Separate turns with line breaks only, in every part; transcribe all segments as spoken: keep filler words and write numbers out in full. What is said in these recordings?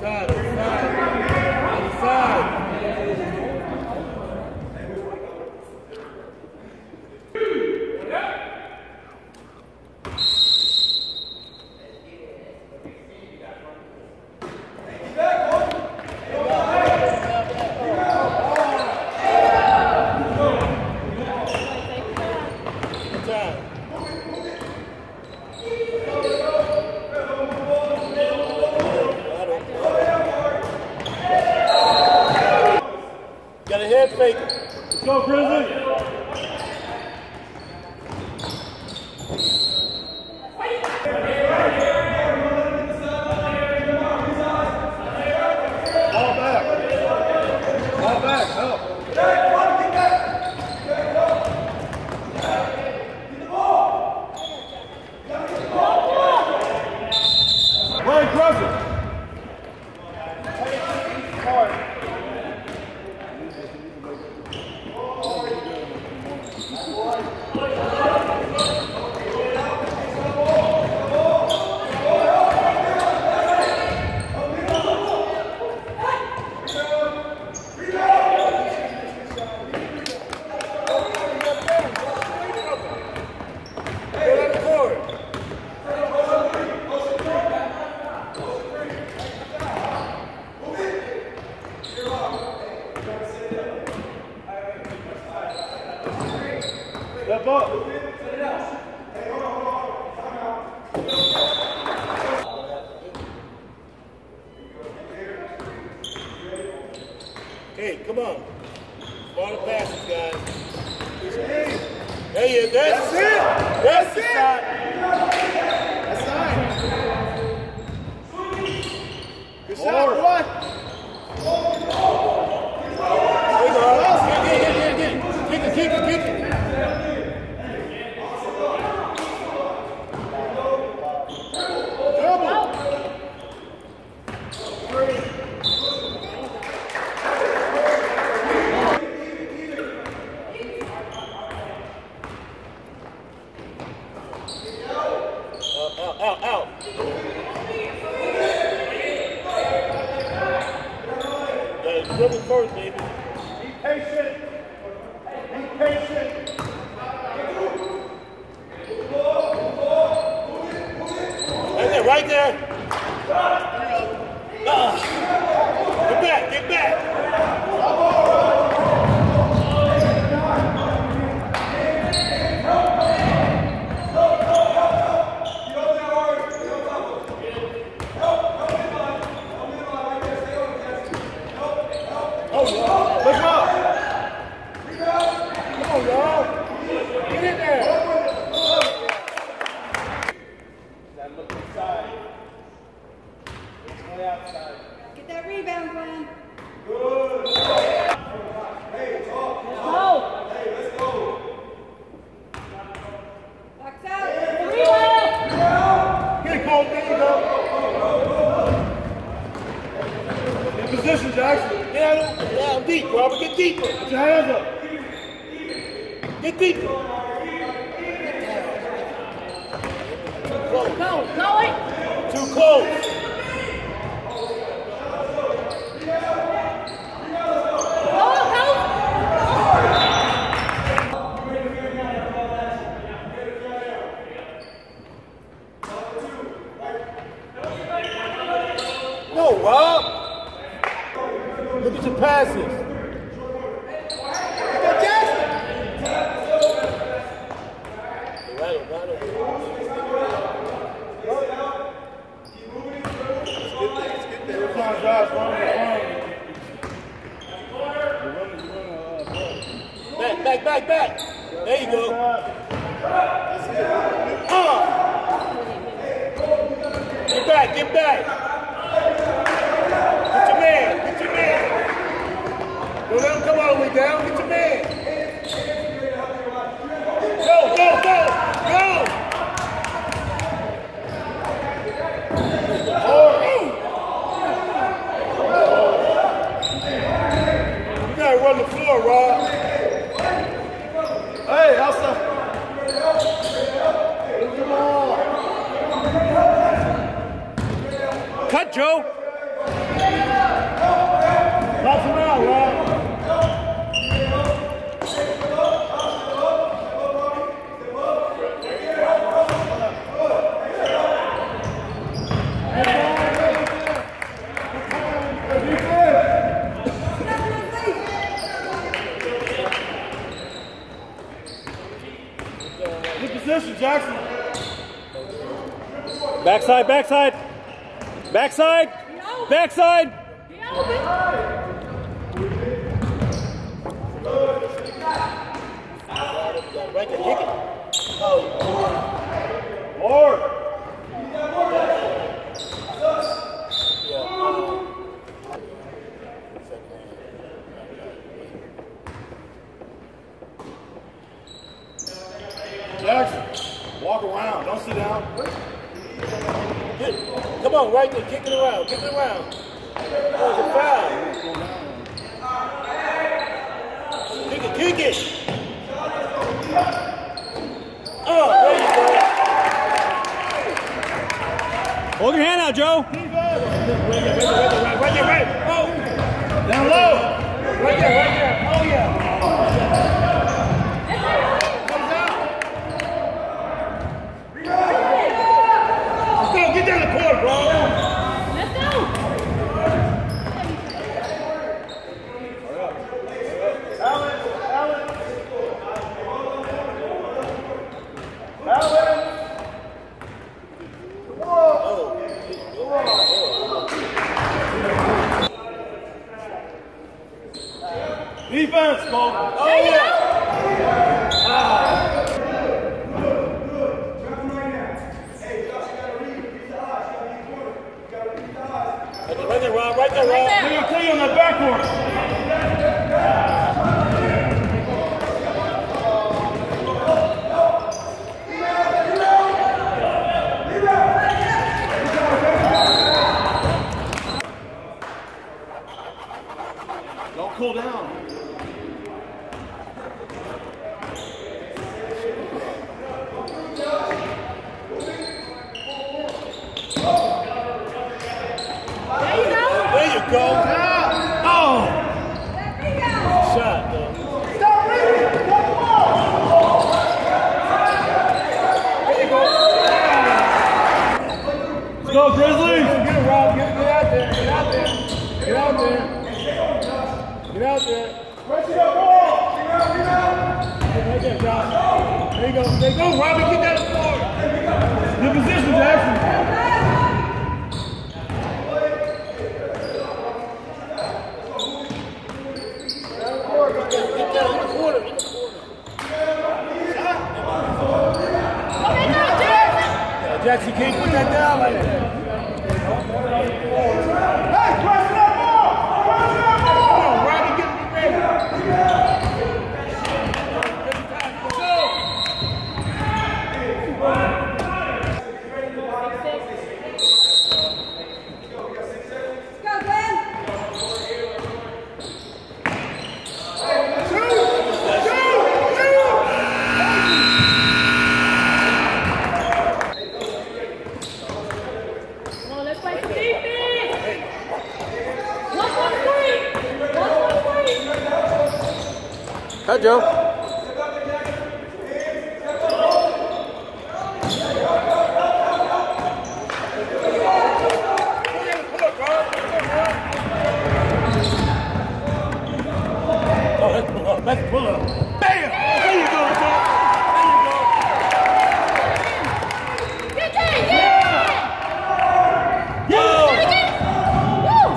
Side, on the side. On the side. Got a head fake. Let's go, Grizzly. Ball back. Ball back. Help. Play aggressive. Hard. Step up. Hey, come on. Smarter passes, guys. There you go. That's, That's it. That's, That's it. That's it. Good shot, boy. There you go. Get it, get it, get it. Kick it, kick it, kick it. Out, out, out. Yeah, dribble first, baby. Be patient. Be patient. Right there, right there. Uh, get back, get back. Let's go! Come on, y'all! Get in there! Now look inside. Stay outside.
Get that rebound, Glenn.
Good! Hey, talk!
Let's go!
Hey, let's go!
Box out! Rebound!
Get it, Cole! There you go! In position, Jackson! Get out down deep, Robert. Get deeper. Put your hands up. Get deeper. Too close.
Go, go it.
Too close.
Go, go.
No, Rob. Look at your passes. Right, right over. Back, back, back, back. There you go. Uh. Get back, get back. Get your man, get your man. Don't let him come all the way down. Get your man. Go, go, go, go. Oh. You gotta run the floor, Rob. Hey, outside. Come on. Box him out, Rob. Good position, Jackson.
Backside, backside. Backside. Backside.
Right there, kick it. Oh. Lord. Jackson, walk around. Don't sit down.
Get, come on, right there. Kick it around. Kick it around. Oh, it's a foul. Kick it, kick it. Oh, there you go.
Hold your hand out, Joe.
Right there, right there, right. Oh, down low. Right there, right there. Oh, yeah. Let's go. Get down the court, bro.
Let's go.
Alan, Alan. Alan. Defense, Cole. Oh,
There you
yeah.
go.
Right there, Rob. Right there, Rob.
Right there.
They're gonna kill you on that backcourt. Don't cool down.
There you go.
There you go.
Oh!
Shot, though.
Stop reading! Come on! There you go. Let's go, Grizzlies! Get it, Rob. Get, get out there. Get out there. Get out there. Get out there. Press it up, ball! Get out, get out! Right there, Josh. There you go. There you go, Robbie. Get that floor. Good position, Jackson.
Get down in the corner. In the corner.
Okay, now, Jackson.
Jackson, you can't put that down like that. Hey, press that ball! Press that ball! Come on, Robbie, get ready.
Go, Glenn. Come on, let's play some defense. One, one, three. One, one, three.
Cut, Joe.
Oh, let's pull up. Let's pull up. Bam! There you go, Joe.
Get that, yeah!
Yeah!
Woo!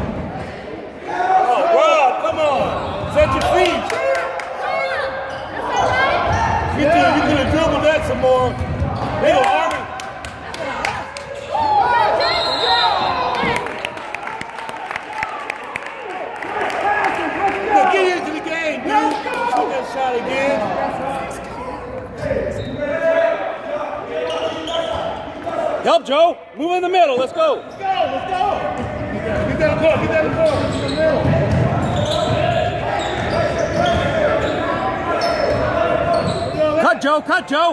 Oh, Rob, come on. Set your feet.
That's all right.
You could you could have dribbled that some more. They don't argue. Now get into the game, dude. Shoot that shot again.
Help, Joe. Move in the middle. Let's go.
Let's go, let's go. Get that court, get that court. Get the middle.
Cut, Joe. Cut, Joe.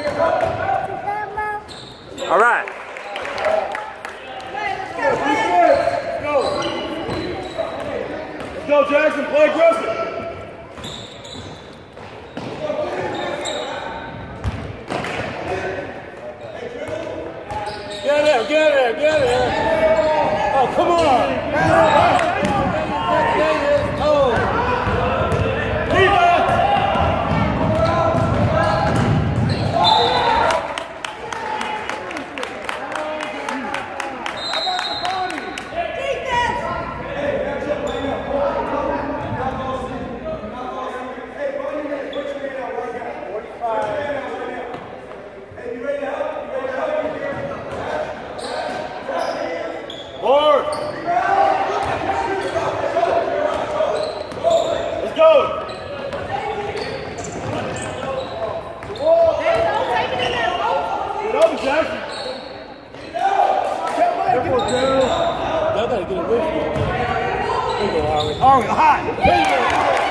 All right.
Let's go,
go, Jackson. Play aggressive.
Get there, get there, get there. Oh, come on. Oh.
Defense. Lord. Let's go. Get over, Jackson. Careful, Joe.
Y'all gotta get away from it. There you go, Harry.
All right, hot. There you go.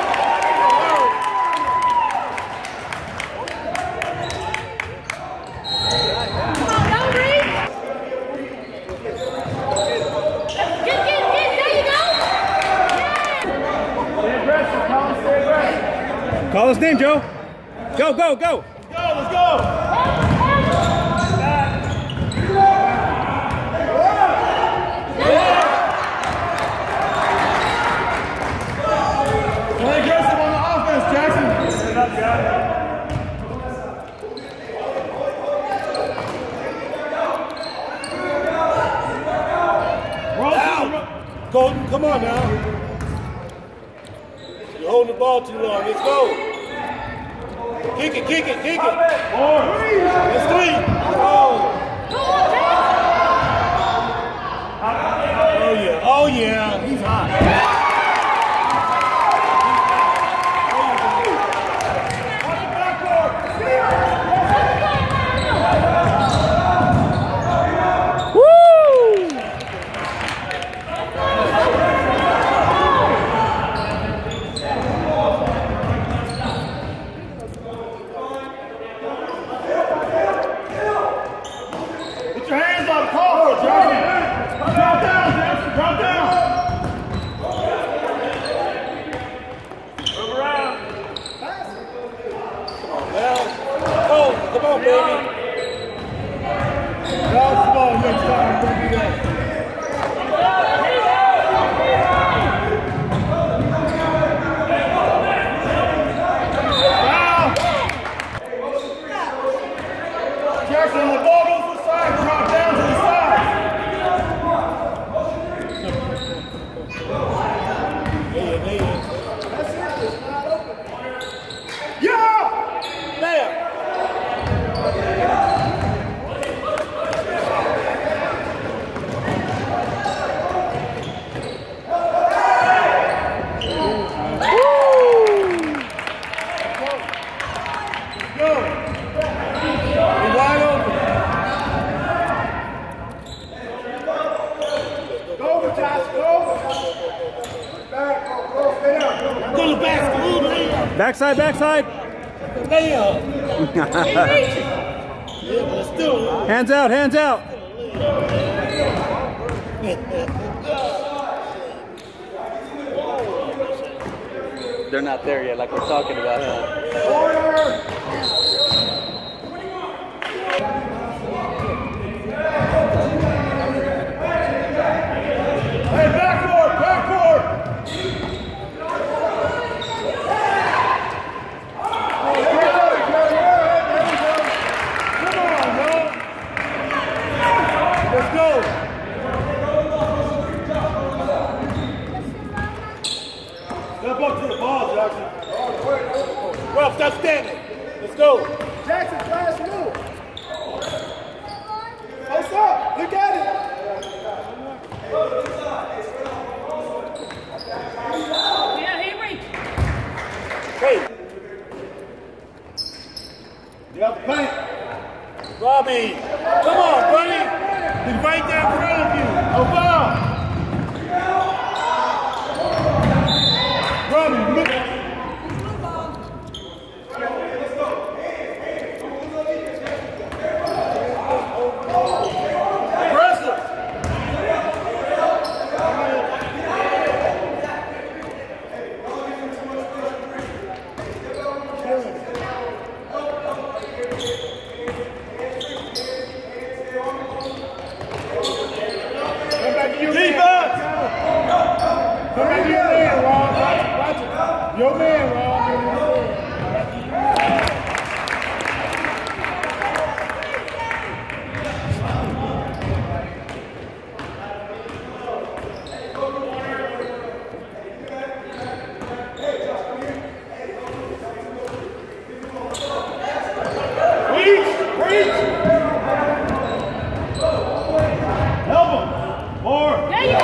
Call his name, Joe. Go, go, go.
Let's go, let's go. Play aggressive on the offense, Jackson.
Out. Colton, come on now. You're holding the ball too long. Let's go. Kick it, kick it, kick it. Let's three. Oh. Oh yeah, oh yeah. He's hot.
Put your hands on the call, Jackson. Drop down, Jackson. Drop down. Move around.
Well, oh, come on, baby.
Pass the ball next time. Don't do that. Foul. Jackson, the ball goes to the side. Drop down to the side.
There you, there you.
Yeah!
There.
Go. Be wide open. Go over, Josh. Go over. Back. Go, go. Stay down.
Go to the basket. Ooh, layup.
Backside, backside.
Layup. Yeah, but let's do it.
Hands out, hands out. They're not there yet, like we're talking about. Huh?
Hey, backboard, backboard. Come on, yo. Let's go. Step up to the ball, Jackson.
Ralph, stop standing. Let's go.
Jackson, flash move. Post up. Look at it.
Yeah, he reached.
Hey,
Get out the paint.
Robbie. Come on, buddy. He's right there in front of you.
No foul. Robbie, look. Aggressive. Your man, Rob.
Reach! Reach! Help him! More!
There you go.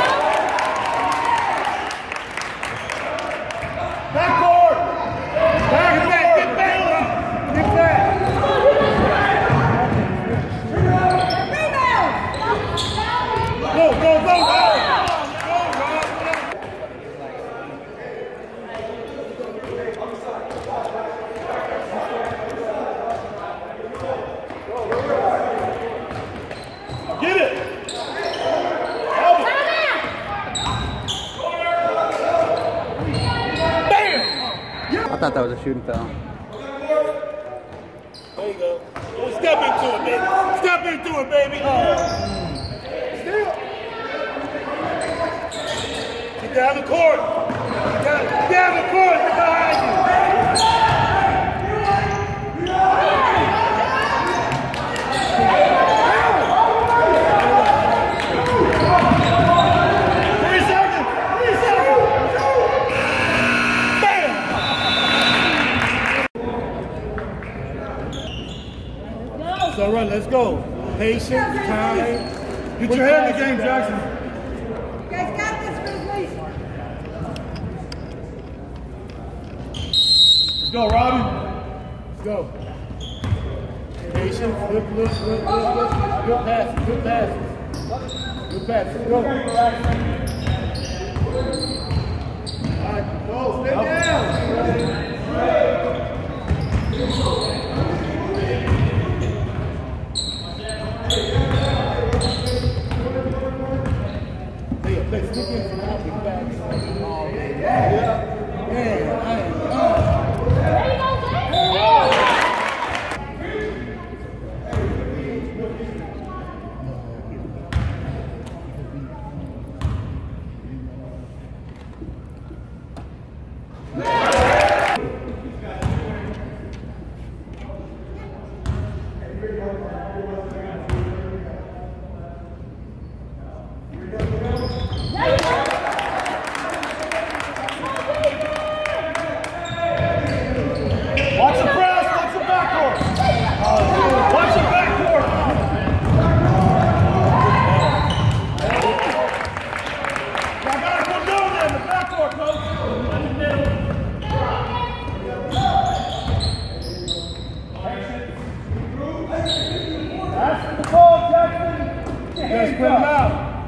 Backboard! Back, get back, get back! Get back! Go, go, go, go! Get it! Help him! Bam!
I thought that was a shooting foul.
There you go. Oh, step into it, baby. Step into it, baby. Oh. Still. Get down the court. Get down, get down the court. Get behind you. Three seconds. Three seconds. Bam. So run, let's go. Patience, time. Get your head in the game, Jackson.
You guys got this, Grizzlies.
Let's go, Robbie. Let's go. Patience, look, look, look, look, look. Good passes, good passes. Good passes, go. All right, go, stay down. Let's look in from out the back. Oh, yeah. Yeah, I ain't lying.
There you go,
Watch the press, watch the backcourt. Watch the backcourt. Y'all gotta put down there in the backcourt, coach. That's the ball, Jackson. Just put him out.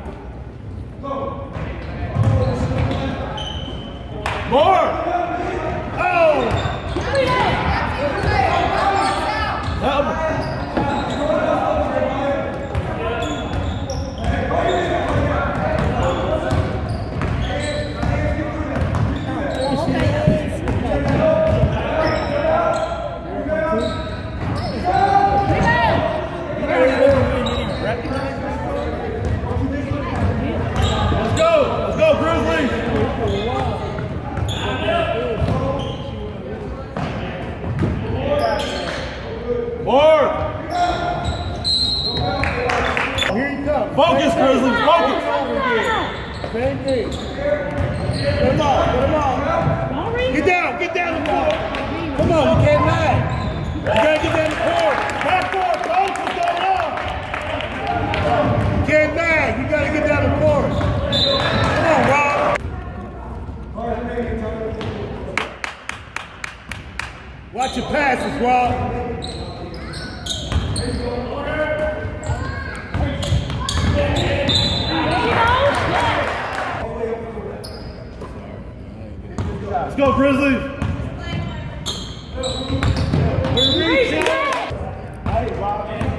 More. Oh. Help him. Let's go. Let's go, Grizzlies. More! Here he comes. Focus, Grizzlies, focus! Same thing. Get him off, get him off. Get down, get down the court. Come on, you can't lie. You gotta get down the court. Back court, coach, what's going on? You can't lie, you gotta get down the court. Come on, Rob. Watch your passes, Rob. Let's go, Grizzlies. We're reaching. Hey, Rob.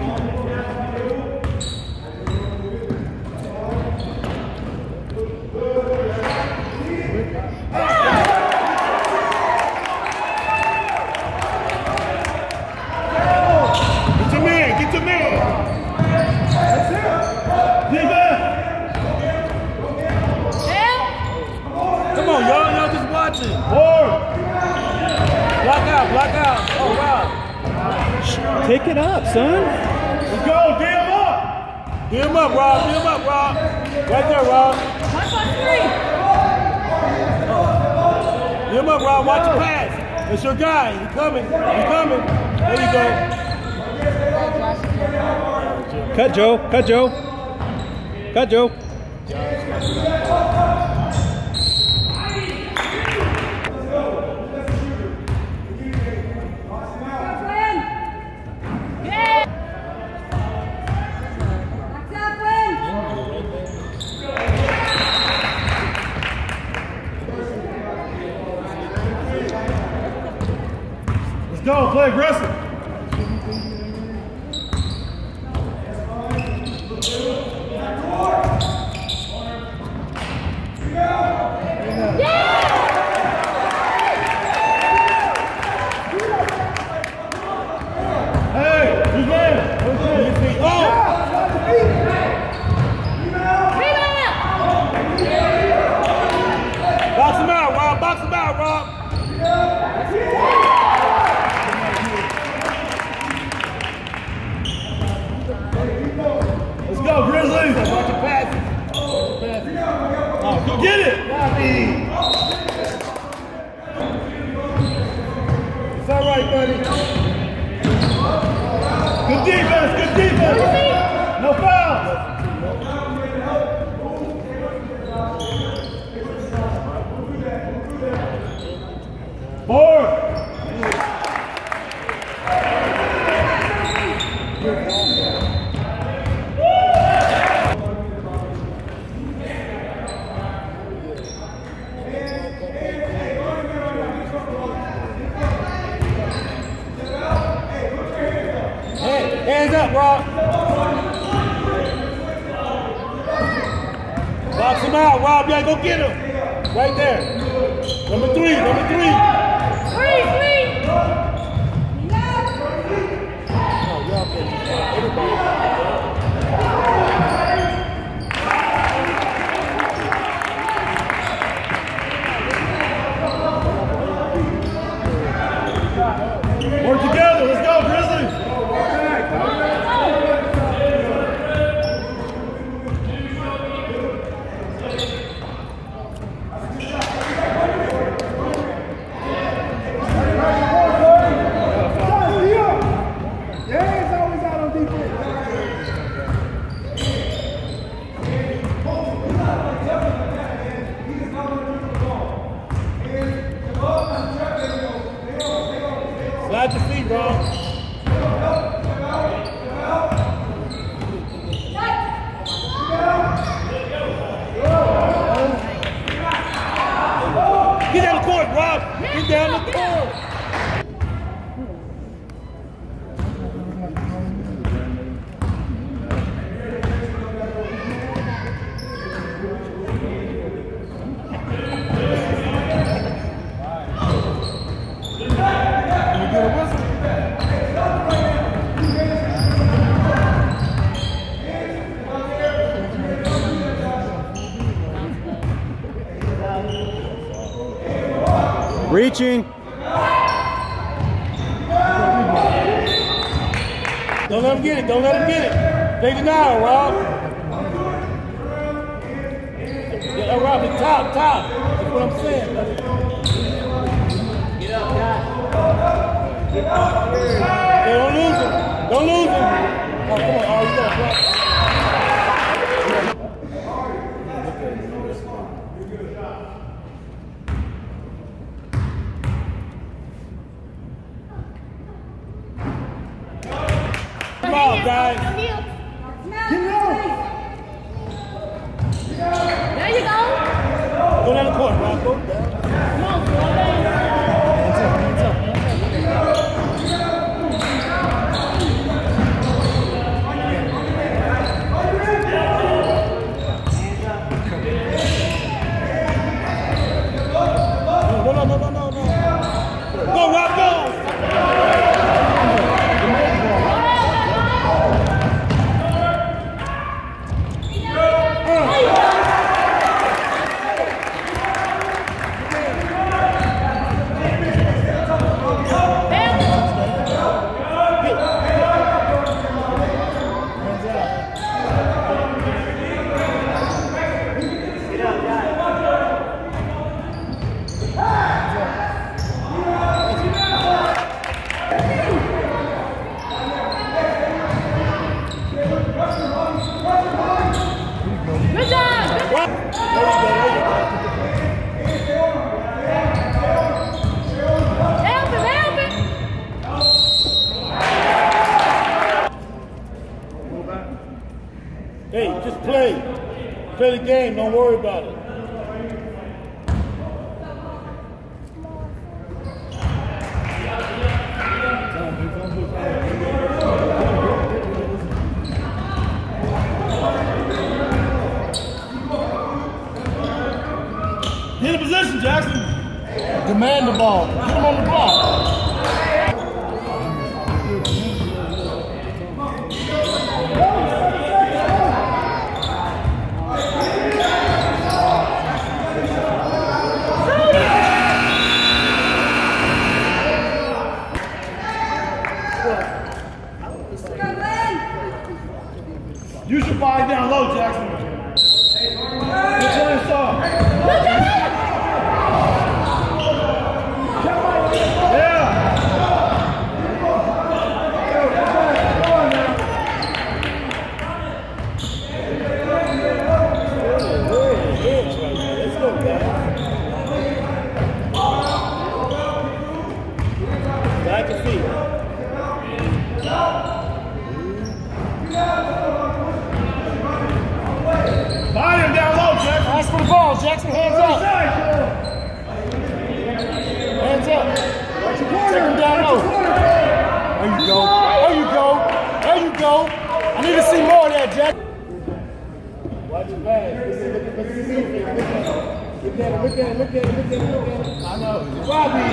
Get your man, get your man. That's it. Defense. Come on, y'all, y'all just watching. Four.
Pick it up, son.
Let's go. D him up. D him up, Rob. D him up, Rob. Right there, Rob.
One plus three.
D him up, Rob. Watch the pass. It's your guy. He's coming. He's coming. There you go.
Cut, Joe. Cut, Joe. Cut, Joe.
Go, play aggressive. Hey, who's there? Oh! Box him out, Rob. Box him out, Rob. Let's go, Grizzlies. Watch your passes. Oh, go get it. It's all right, buddy. Good defense. Good defense. No foul. Four. Hands up, Rob. Box him out, Rob. Yeah, go get him. Right there. Number three, number three.
Three, three.
Work together. Let's go, Grizzlies. Slide your feet, bro. Get down the court, Rob. Get down the court.
Reaching.
Don't let him get it. Don't let him get it. Take it now, Rob. Yeah, Rob, the top, top. That's what I'm saying. Get up, guys. Hey, don't lose him. Don't lose him. Oh, come on. Oh, you got it. Come on, guys.
There you go.
Go down the court, Rob. Go down.
Come on, slow down.
No, no, no, no, no, no. Go, Rob, go.
Help him, help him.
Hey, just play. Play the game, don't worry about it.
Get in position, Jackson.
Demand the ball. Get him on the block.
You should buy it down low, Jackson. You're playing soft. Yeah.
Let's go, guys. Back to feet.
Buy him down low, Jackson.
Ask for the ball, Jackson. Hands up. Hands up. Take him down low. There you go. There you go. There you go. I need to see more of that, Jack. Watch your back. Look at it. Look at it. Look at it. Look at it. Look at it. Look at it. I know. Robbie.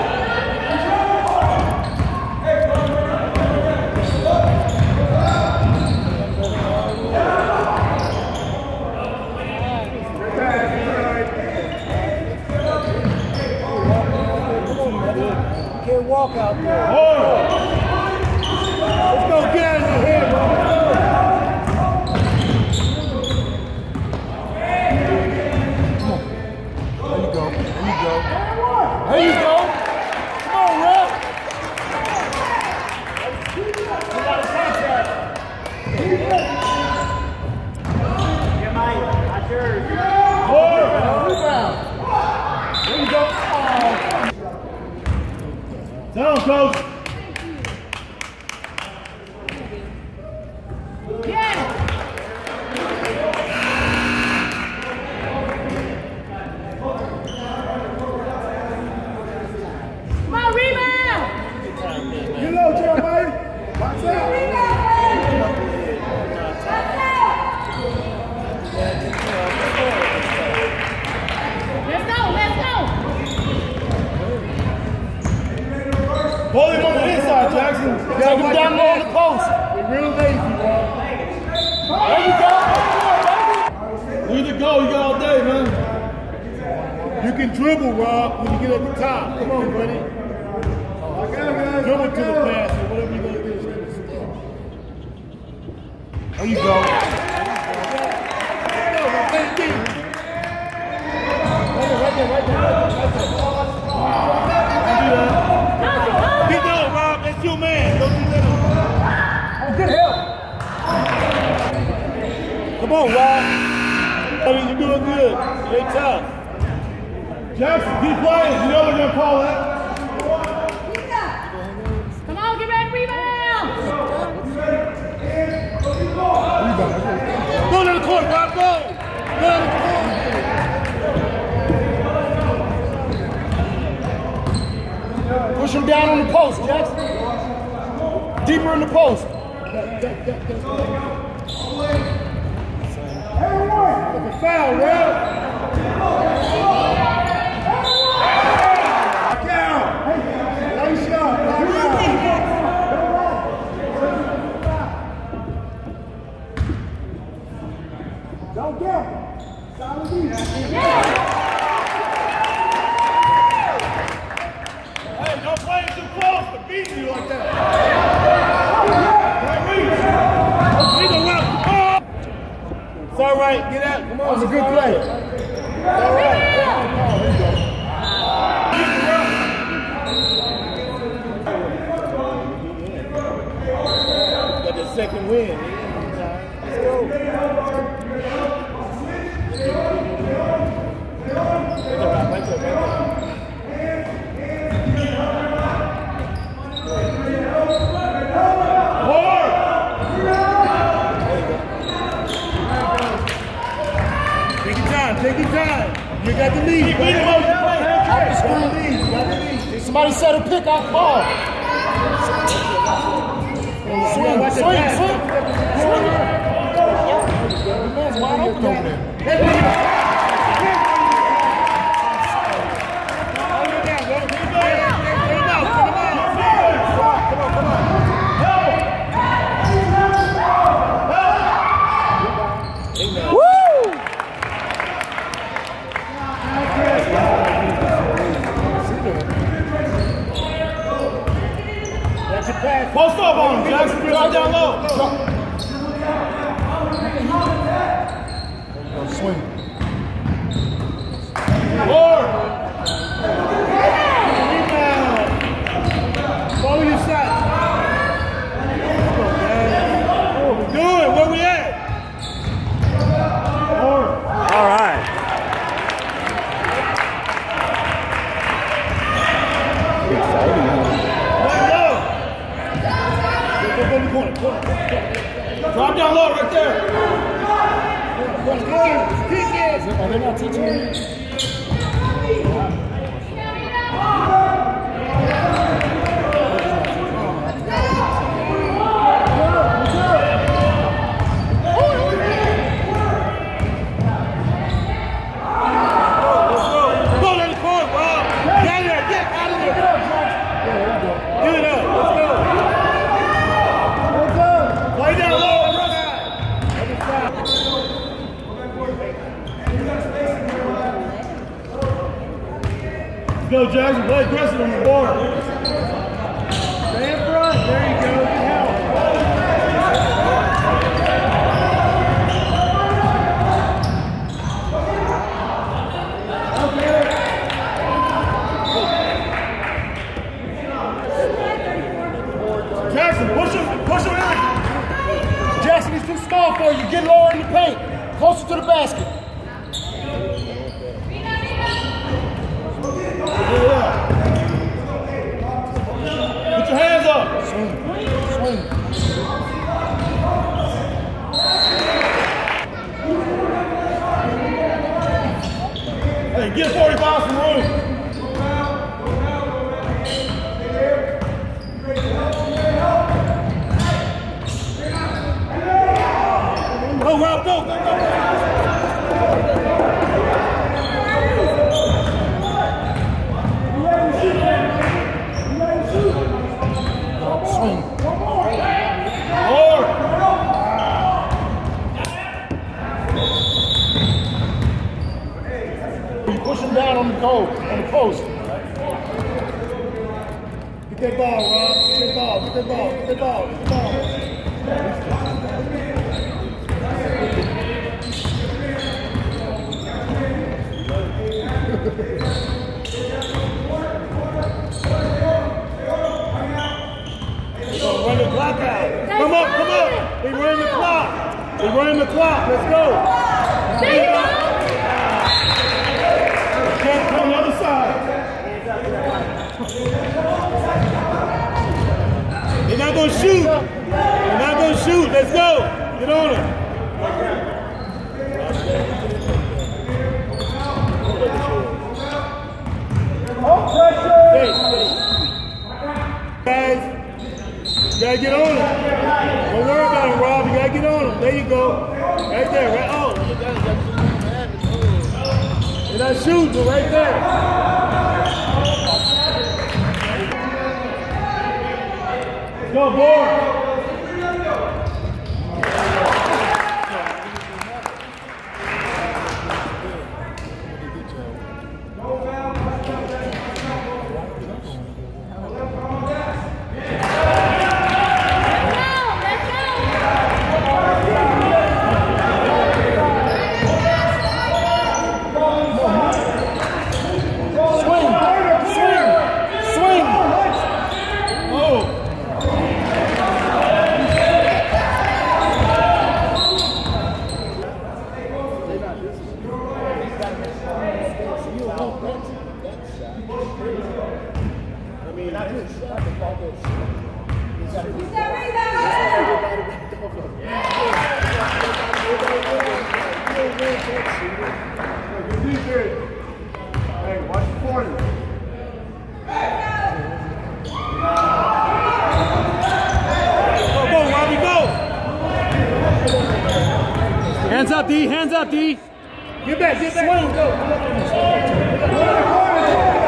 Can't walk out there.
Oh.
Let's go get out of your head, bro. Come on. There you go. There you go. There you go. Come on, Rep. There you go.
Down, coach.
Yeah. Come on, rebound.
You know, Jeremiah. Watch out.
Let's go, let's go.
Pull him on the inside, Jackson.
Take him down low on the post. We're real lazy, bro. There you go.
Leave it go. You got all day, man.
You can dribble, Rob, when you get at the top. Come on, buddy. Dribble to the pass or whatever you're going to do. There you go. Right there, right there, right there, right there. Get down, Rob. That's your man. Don't do that. Oh, good help. Come on, Rob. I mean, you're doing good. Stay tough.
Jackson, keep playing. You know we're going to call that.
Come on, get back, rebound.
Go to the court, Rob. Go. Go to the court. Push him down on the post, Jackson. Deeper in the post. That's a foul, Rob. Back out. Nice shot. Back out. Don't get him. Solid defense.
Hey, don't play it too close to beat you like that.
It's all right. Get out. Come on. It's a good play. It's all right. Got the second win. Let's go. time, take your time. You got the lead. Keep beating him up. Off the screen lead. You got the lead. Somebody set a pick off ball. Swing, swing, swing. Swing. The man's wide open over there.
Post up on him, Jackson. Drive down low.
Swing.
Lord.
Rebound. Follow your shot. What we doing? Where we at?
All right.
Drop down low right there.
Are they not teaching you?
Go, Jackson. Play aggressive on the board.
Stay in front. There you go. Good help.
Jackson, push him. Push him in.
Jackson, he's too small for you. Get lower in the paint. Closer to the basket.
Put your hands up.
Swing. Swing.
Hey, get forty-five some room.
Go, Rob, go, go, go, go. Swing.
Lord.
You push him down on the goal, on the post. Get that ball, Rob. Get that ball, get that ball, get that ball, get that ball. Run the clock out. Come up, come up. They running the clock. They running the clock. Let's go.
There you go.
Can't come on the other side.
They're not going to shoot. They're not going to shoot. Let's go. Get on it. Hey, guys. You gotta get on him. Don't worry about him, Rob. You gotta get on him. There you go. Right there, right on. You're not shooting, but right there.
Go, board. Hey, watch the corner.
Go, go, Robbie, go!
Hands up, D. Hands up, D.
Get back, get back. Swing, go.